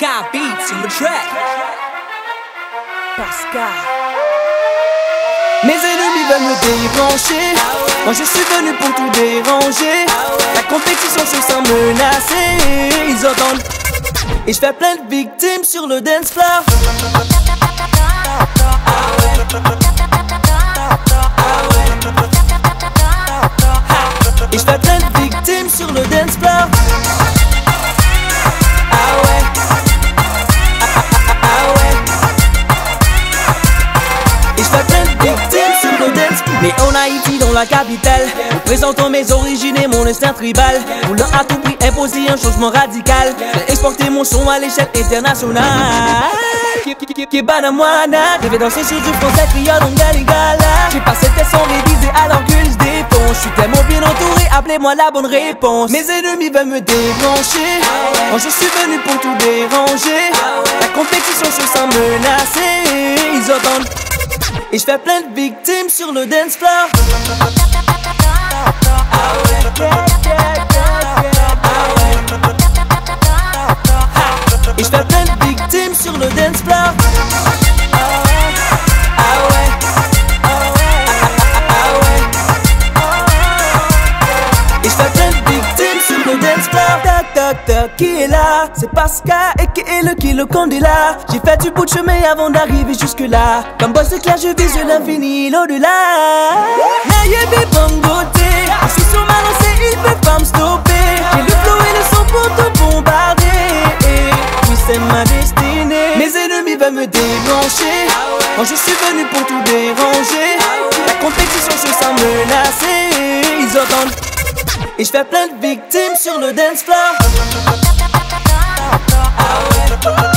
Pascal Beats on the track. Pascal. Mes ennemis veulent me débrancher. Moi je suis venu pour tout déranger. La compétition se sent menacée. Ils entendent. Et je fais plein de victimes sur le dance floor. Et je fais plein de victimes sur le dance floor. Mais en Haïti, dans la capitale, présentant mes origines et mon instinct tribal, voulant à tout prix imposer un changement radical, j'ai exporté mon son à l'échelle internationale. Qui bat dans moi, je vais danser sur du français criant dans Galigala. J'ai passé tes sons révisés alors que je défonce. Je suis tellement bien entouré, appelez-moi la bonne réponse. Mes ennemis veulent me débrancher. Moi je suis venu pour tout déranger. La compétition se sent menacée. Ils entendent. Et je fais plein de victimes sur le dance floor. Et je fais plein de victimes sur le dance floor. Et je fais plein de victimes sur le dance floor. Qui est là? C'est Pascal et qui est le kilo Candela. J'ai fait du bout de chemin avant d'arriver jusque là. Comme boss éclair je vise l'infini, l'au-delà. N'ayez pas bon côté. Je suis sur ma lancée, ils peuvent pas me stopper. J'ai le flow et le son pour te bombarder. Oui c'est ma destinée. Mes ennemis veulent me débrancher. Moi je suis venu pour tout déranger. La compétition se sent menacée. Ils entendent. Et je fais plein de victimes sur le dance floor.